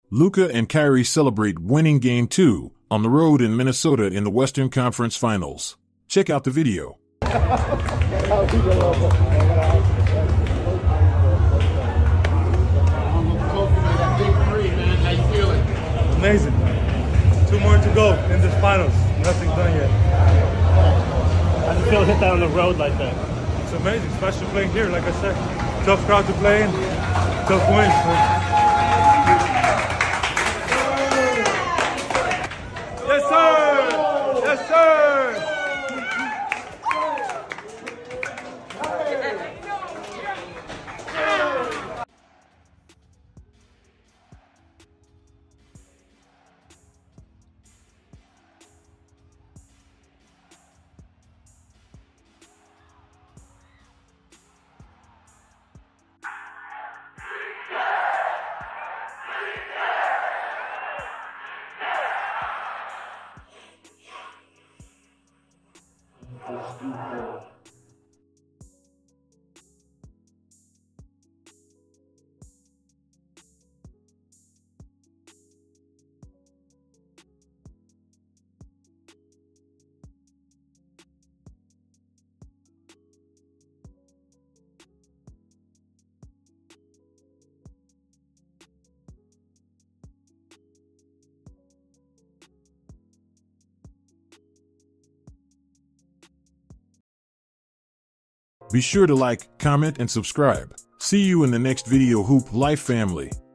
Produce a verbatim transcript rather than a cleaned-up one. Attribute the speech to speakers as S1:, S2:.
S1: Luka and Kyrie celebrate winning Game two on the road in Minnesota in the Western Conference Finals. Check out the video.
S2: Amazing. Two more to go in this finals. Nothing's done yet.
S3: How does it feel to hit that on the road like that?
S2: It's amazing, especially playing here, like I said. Tough crowd to play in, tough wins. So. Yes, sir! Yes, sir!
S1: Be sure to like, comment, and subscribe. See you in the next video, Hoop Life family.